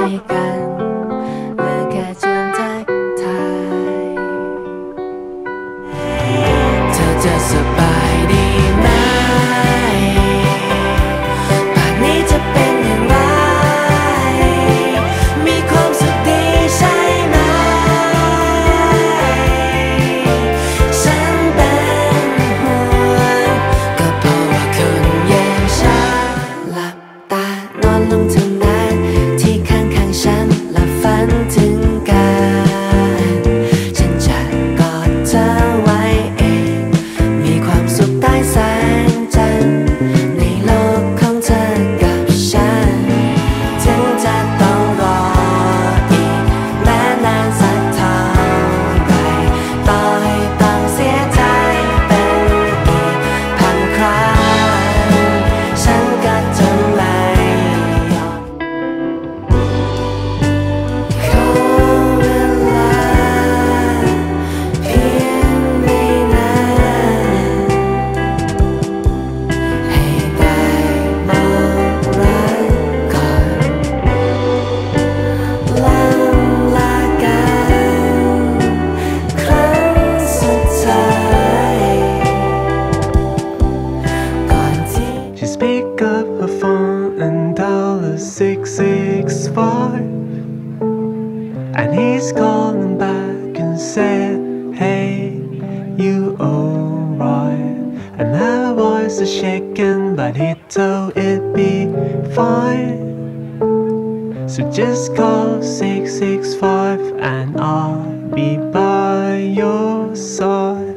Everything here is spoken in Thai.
กันเหลือแค่ชวนทักทายเธอจะสบายดีไหมป่านนี้จะเป็นอย่างไรมีความสุขดีใช่ไหมฉันเป็นห่วงก็เพราะว่าคุณแย่งฉันหลับตานอนลงเท่านั้นที่ข้างๆฉันและฝันถึงกันฉันจะกอดเธอไว้เองมีความสุขใต้แสงจันทร์ในโลกของเธอกับฉันถึงจะต้องรออีกแม้นานสักเท่าไรต่อให้ต้องเสียใจเป็นอีกพันครั้งฉันก็จะไม่ยอมขอเวลาเพียงไม่นานให้ได้บอกรักก่อนล่ำลากันครั้งสุดท้ายก่อนที่ Just pick up her phone and dial a 665 and he's calling back and said, hey, you alright? And her voice is shaking but he told it be fine. So just call 665 and I'll be by your side.